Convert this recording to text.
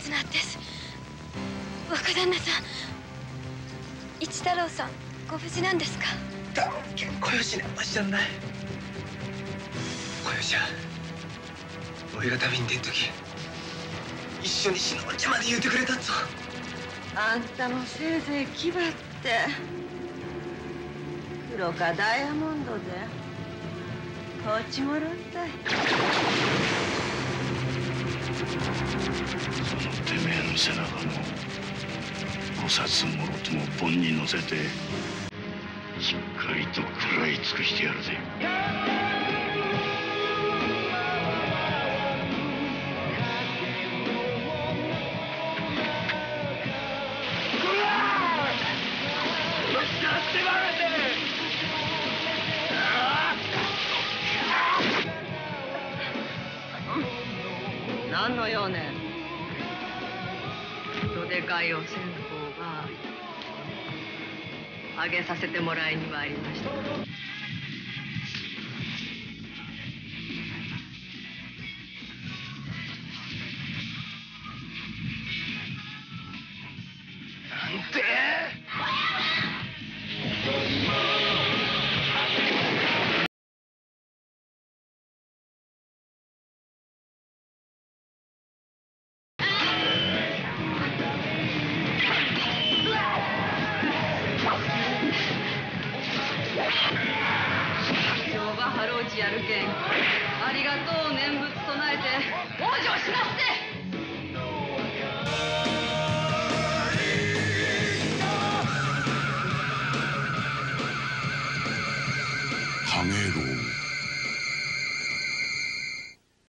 つなんです。若旦那さん、一太郎さんご無事なんですか？ 小吉ね、わしじゃない。小吉は俺が旅に出ん時一緒に死のうちまで言うてくれたっぞ。 あんたもせいぜい気張って黒かダイヤモンドでこっちもろったい。 そのてめえの背中の5冊もろとも盆に乗せてしっかりと食らい尽くしてやるぜ。 何の用ね。どでかいお線香があげさせてもらいに参りました。 なんてハローチやるけんありがとう念仏唱えて往生しなって。